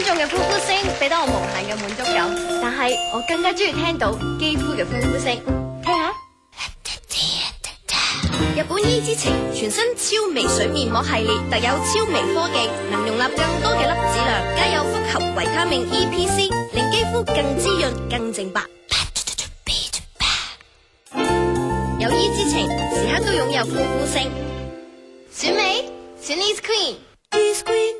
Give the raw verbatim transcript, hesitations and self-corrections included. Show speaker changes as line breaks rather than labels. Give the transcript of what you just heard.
眾嘅歡呼聲俾到我無限嘅滿足感，但係我更加中意聽到肌膚嘅歡呼聲。聽下，日本伊之情全新超微水面膜系列，特有超微科技，能容納更多嘅粒子量，加有複合維他命 E P C， 令肌膚更滋潤、更淨白。有伊之情，時刻都擁有歡呼聲。選美，選 East Queen。East Queen。